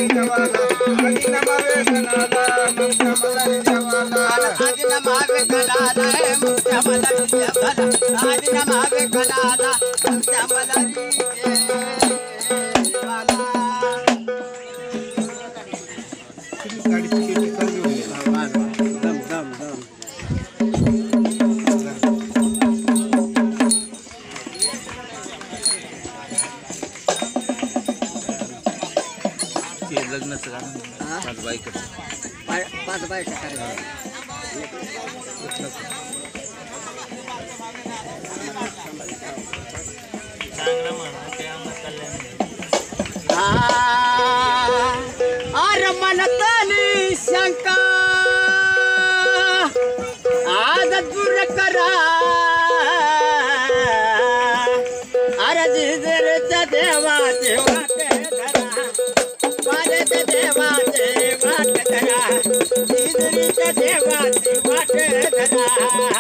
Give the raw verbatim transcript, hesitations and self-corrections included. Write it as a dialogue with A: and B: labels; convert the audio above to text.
A: पाच बायका अरे मनतली शंका आज दूर करा अरे जिजरच्या देवाचे वाटे धरा माझ्या देवाचे वाटे धरा जिजरीच्या देवाचे वाटे धरा